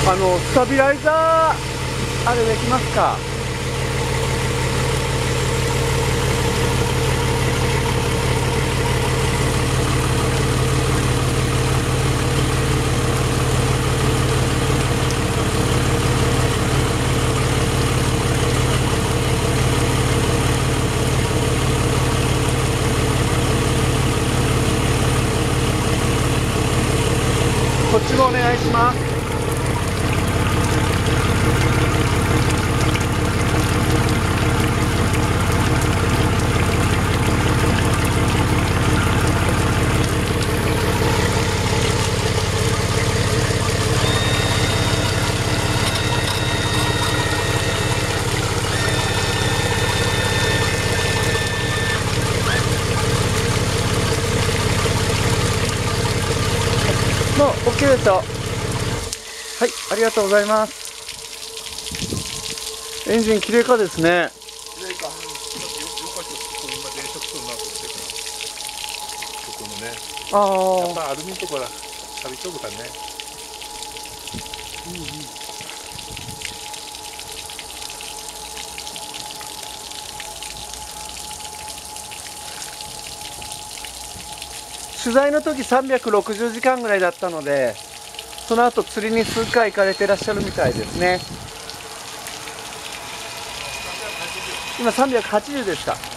スタビライザーあれできますか？こっちもお願いします。もう OK ですよ。はい、ありがとうございます。エンジン綺麗かですね。 綺麗か。だってよかった。今電車来そうなと思ってから。ここのね。やっぱアルミとか錆びとるからね。 取材の時360時間ぐらいだったので、その後釣りに数回行かれてらっしゃるみたいですね。今380ですか。